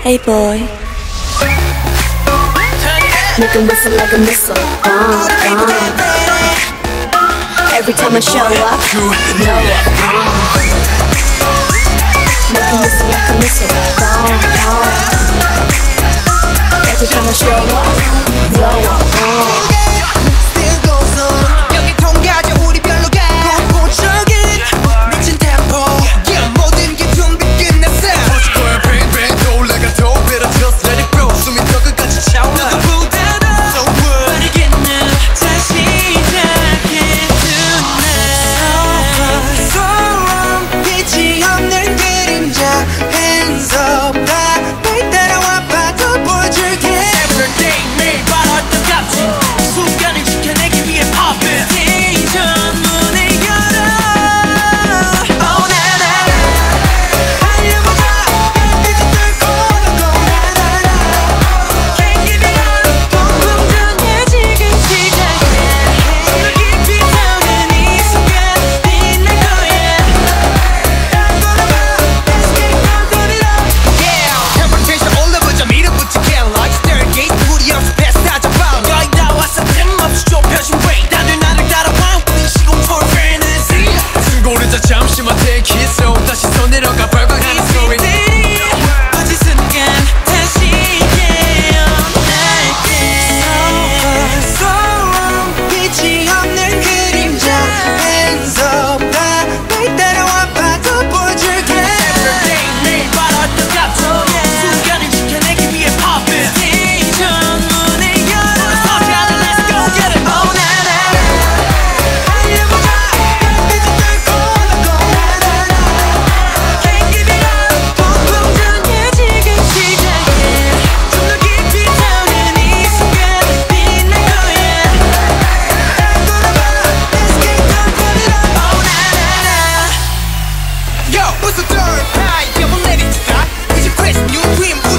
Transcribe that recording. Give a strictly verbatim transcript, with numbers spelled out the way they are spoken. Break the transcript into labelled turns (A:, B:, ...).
A: Hey boy, make 'em whistle like a missile. Uh, uh. Every time I show up, you know it. Uh. Make 'em whistle like a missile. Uh, uh. Every time I show up, blow up. Uh.
B: Still goes on. 여기 통과하자 우리 별로 가. 고고적인 미친 템포. Yeah, 모든 게 준비 끝났어. 터질 거야 bang bang 또 올라가도 better just let it go. 숨이 더 끝까지 차올라. 누구보다도 so good. 빠르게는 다시 시작해 tonight. So wrong 빛이 없는 그림자. Hands up 다 널 따라와 봐도 보여줄게. Every day 매일 바로 똑같이 순간을 지켜내기 위해 poppin'. 스테이션 문을 열어. Oh na na 달려보자. 이제 뚫고 나고 na na na Can't give it up. 폭풍전야 지금 시작해. 더 깊이 타오른 이 순간 빛날 거야. 날 걸어봐. Let's get it on, turn it up. Yeah temperature 올라보자. 밀어붙여 can't like stairgate. 우리 없어 패스 다 잡아. 여기 다 왔어 틈없이 좁혀진 way. 다들 나를 따라와. 우린 시공초를 fantasy. 숨고르자 잠시만 take it slow. 다시 손 내려가 발광하는 소리. 어디 순간 다시 깨어날게. So wrong 빛이 없는 그림자. Hands up 다 널 따라와 봐도 보여줄게. Every day 매일 바로 똑같아. 순간을 지켜내기 위해 poppin'. 스테이션 문을 열어. Let's go get it. Oh na na 달려보자. 이제 뚫고 나고 na na na Can't give it up. 폭풍전야 지금 시작해. 좀 더 깊이 타오른 이 순간 빛날 거야. 날 걸어봐. Let's get it on, turn it up. Oh na na na Yo, what's the third high? 여보 내리자. 이제 fresh new dream.